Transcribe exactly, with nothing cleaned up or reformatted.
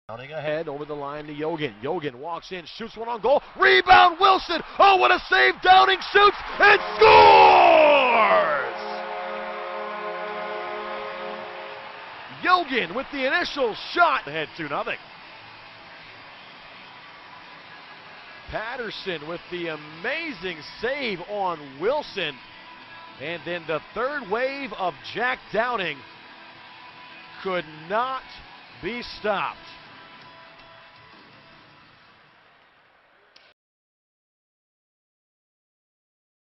Downing ahead over the line to Yogan. Yogan walks in, shoots one on goal. Rebound, Wilson. Oh, what a save. Downing shoots and scores! Yogan with the initial shot. Ahead two nothing. Patterson with the amazing save on Wilson. And then the third wave of Jack Downing could not be stopped.